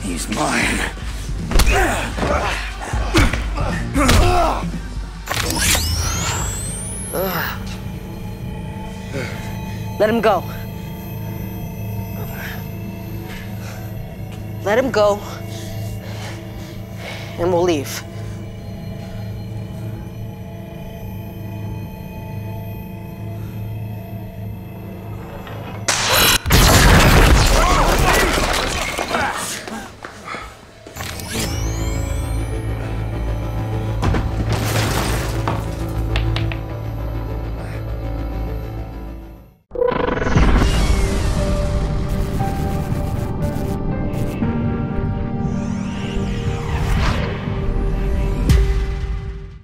He's mine. Let him go. Let him go, and we'll leave.